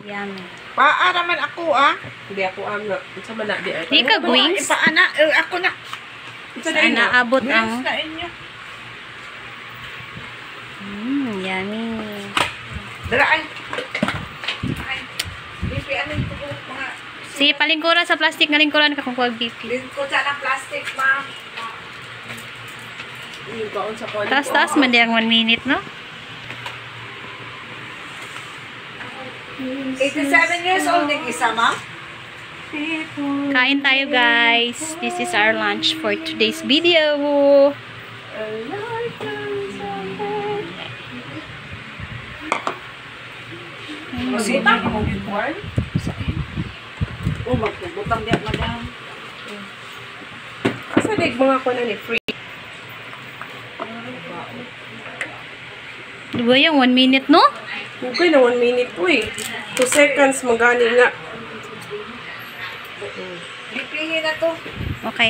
Yummy. Paa naman ako, ah. Hindi ako ang sa mana di ay. Di ka wings? Paa na, ako na. Saan naabot Wings ang... na inyo. Yummy. Dala ay. Ay. Bipi, ano yung mga... Si palingkuran sa plastic nga lingkuran ka kung kuwag BP. Lingkod sa ng plastic, ma'am. Yung kaon sa kuwan. Taas-taas man di ang 1 minute, no? 87 years old din isa, ma'am. Kain tayo, guys. This is our lunch for today's video. Masita ka mong gitwan? Magpubutang diya, madam. Asa dig mga kuwan ni free. Diba yung 1 minute, no? Okay na 1 minute po eh. 2 seconds magani nga. Bipihin na to. Okay.